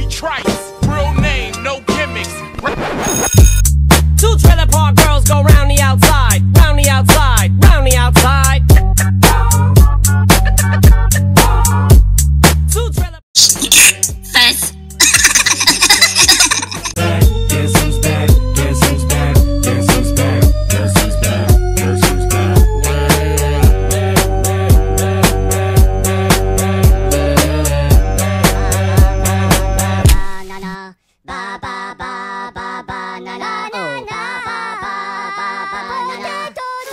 be trice. Real name, no gimmicks. Two trailer park girls go round the outside, round the outside, round the outside. Two trailer. Fess. Guess who's back? Guess who's back? Guess who's back? Guess who's back? Guess who's back? Ba ba ba ba ba na na na na ba ba ba ba ba na na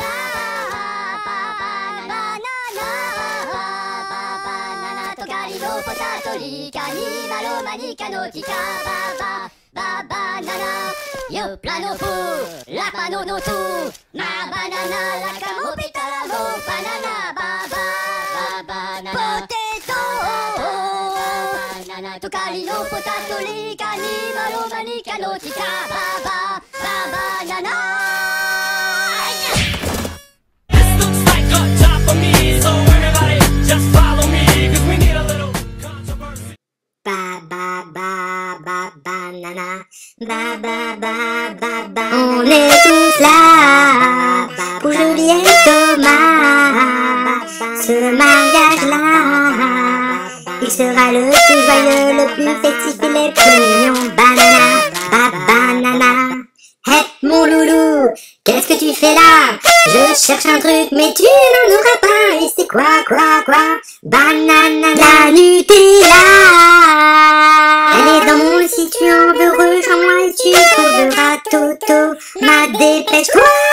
Yo plano fu, la pano no tu, ma banana la camopita la mo banana baba banana potato banana to cari no potato li cani malo manica no tica baba banana. This looks like a job for me, so everybody just follow me, 'cause we need a little controversy. Banana, on est tous là pour Julie et Thomas. Ce mariage-là, il sera le plus joyeux, le plus festif et le plus mignon. Banana, hey mon loulou, qu'est-ce que tu fais là? Je cherche un truc, mais tu n'en auras pas. Et c'est quoi? Banana, la Nutella. Elle est dans mon lit, si tu en veux, rejoins-moi et tu trouveras Toto. Ma dépêche-toi.